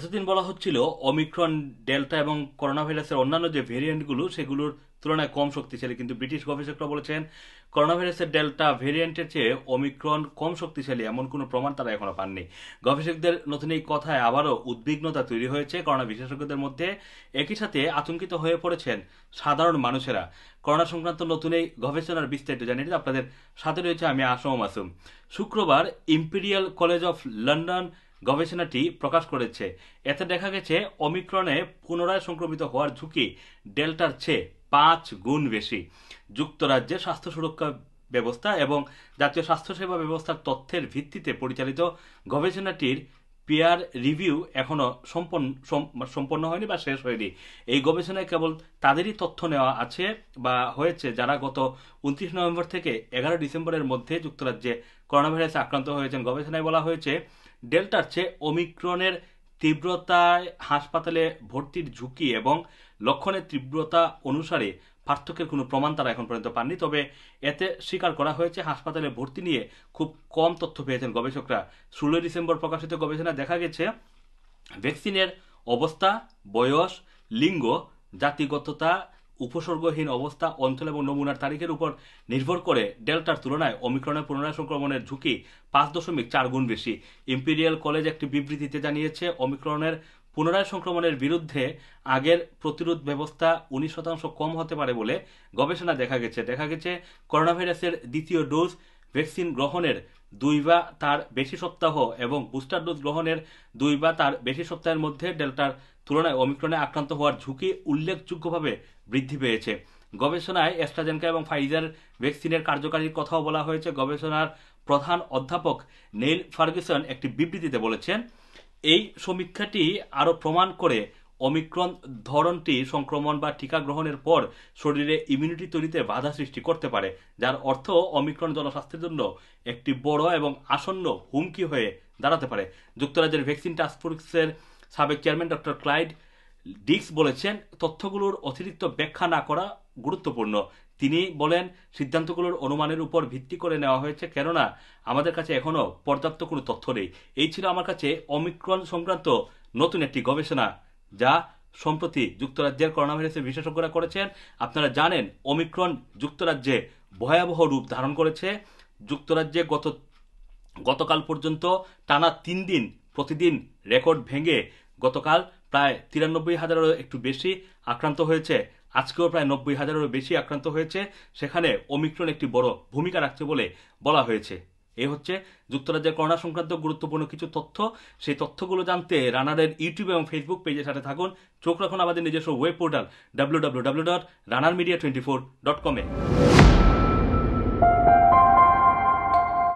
এতদিন বলা হচ্ছিল ওমিক্রন, ডেল্টা এবং করোনা ভাইরাসের অন্যান্য যে ভেরিয়েন্টগুলো সেগুলোর তুলনায় কম শক্তিশালী, কিন্তু ব্রিটিশ গবেষকরা বলেছেন করোনা ভাইরাসের ডেল্টা ভেরিয়েন্টের চেয়ে ওমিক্রন কম শক্তিশালী এমন কোনো প্রমাণ তারা এখনো পাননি। গবেষকদের নতুন এই কথায় আবারও উদ্বিগ্নতা তৈরি হয়েছে করোনা বিশেষজ্ঞদের মধ্যে। একই সাথে আতঙ্কিত হয়ে পড়েছেন সাধারণ মানুষেরা। করোনা সংক্রান্ত নতুন এই গবেষণার বিস্তারিত জানিয়ে দিতে আপনাদের সাথে রয়েছে আমি S M মাসুম। শুক্রবার ইম্পেরিয়াল কলেজ অফ লন্ডন গবেষণাটি প্রকাশ করেছে। এতে দেখা গেছে ওমিক্রনে পুনরায় সংক্রমিত হওয়ার ঝুঁকি ডেল্টার চেয়ে 5 গুণ বেশি। যুক্তরাজ্যের স্বাস্থ্য সুরক্ষা ব্যবস্থা এবং জাতীয় স্বাস্থ্যসেবা ব্যবস্থার তথ্যের ভিত্তিতে পরিচালিত গবেষণাটির পিয়ার রিভিউ এখনো সম্পন্ন হয়নি বা শেষ হয়নি। এই গবেষণায় কেবল তাদেরই তথ্য নেওয়া আছে বা হয়েছে যারা গত 29 নভেম্বর থেকে 11 ডিসেম্বরের মধ্যে যুক্তরাজ্যে করোনা ভাইরাসে আক্রান্ত হয়েছেন। গবেষণায় বলা হয়েছে ডেল্টার চেয়ে ওমিক্রনের তীব্রতায় হাসপাতালে ভর্তির ঝুঁকি এবং লক্ষণের তীব্রতা অনুসারে পার্থক্যের কোনো প্রমাণ তারা এখন পর্যন্ত পাননি। তবে এতে স্বীকার করা হয়েছে হাসপাতালে ভর্তি নিয়ে খুব কম তথ্য পেয়েছেন গবেষকরা। 16 ডিসেম্বর প্রকাশিত গবেষণায় দেখা গেছে ভ্যাকসিনের অবস্থা, বয়স, লিঙ্গ, জাতিগততা, উপসর্গহীন অবস্থা, অঞ্চল এবং নমুনার তারিখের উপর নির্ভর করে ডেল্টার তুলনায় ওমিক্রনের পুনরায় সংক্রমণের ঝুঁকি 5.4 গুণ বেশি। ইম্পেরিয়াল কলেজ একটি বিবৃতিতে জানিয়েছে ওমিক্রনের পুনরায় সংক্রমণের বিরুদ্ধে আগের প্রতিরোধ ব্যবস্থা 19% কম হতে পারে বলে গবেষণা দেখা গেছে করোনা ভাইরাসের দ্বিতীয় ডোজ ভ্যাকসিন গ্রহণের 2 বা তার বেশি সপ্তাহ এবং বুস্টার ডোজ গ্রহণের 2 বা তার বেশি সপ্তাহের মধ্যে ডেল্টার তুলনায় ওমিক্রনে আক্রান্ত হওয়ার ঝুঁকি উল্লেখযোগ্যভাবে বৃদ্ধি পেয়েছে। গবেষণায় অ্যাস্ট্রাজেনেকা এবং ফাইজার ভ্যাকসিনের কার্যকারীর কথাও বলা হয়েছে। গবেষণার প্রধান অধ্যাপক নেইল ফার্গুসন একটি বিবৃতিতে বলেছেন, এই সমীক্ষাটি আরও প্রমাণ করে ওমিক্রন ধরনটি সংক্রমণ বা টিকা গ্রহণের পর শরীরে ইমিউনিটি তৈরিতে বাধা সৃষ্টি করতে পারে, যার অর্থ ওমিক্রন জনস্বাস্থ্যের জন্য একটি বড় এবং আসন্ন হুমকি হয়ে দাঁড়াতে পারে। যুক্তরাজ্যের ভ্যাকসিন টাস্কফোর্সের সাবেক চেয়ারম্যান ডক্টর ক্লাইড ডিক্স বলেছেন, তথ্যগুলোর অতিরিক্ত ব্যাখ্যা না করা গুরুত্বপূর্ণ। তিনি বলেন, সিদ্ধান্তগুলোর অনুমানের উপর ভিত্তি করে নেওয়া হয়েছে, কেননা আমাদের কাছে এখনো পর্যাপ্ত কোনো তথ্য নেই। এই ছিল আমার কাছে ওমিক্রন সংক্রান্ত নতুন একটি গবেষণা যা সম্প্রতি যুক্তরাজ্যের করোনা ভাইরাসের বিশেষজ্ঞরা করেছেন। আপনারা জানেন ওমিক্রন যুক্তরাজ্যে ভয়াবহ রূপ ধারণ করেছে। যুক্তরাজ্যে গতকাল পর্যন্ত টানা 3 দিন প্রতিদিন রেকর্ড ভেঙে গতকাল প্রায় 93,000-এরও একটু বেশি আক্রান্ত হয়েছে। আজকেও প্রায় 90,000-এরও বেশি আক্রান্ত হয়েছে। সেখানে ওমিক্রন একটি বড় ভূমিকা রাখছে বলে বলা হয়েছে। এই হচ্ছে যুক্তরাজ্যের করোনা সংক্রান্ত গুরুত্বপূর্ণ কিছু তথ্য। সেই তথ্যগুলো জানতে রানারের ইউটিউব এবং ফেসবুক পেজের সাথে থাকুন। চোখ রাখুন আমাদের নিজস্ব ওয়েব পোর্টাল www.runnermedia24.com-এ।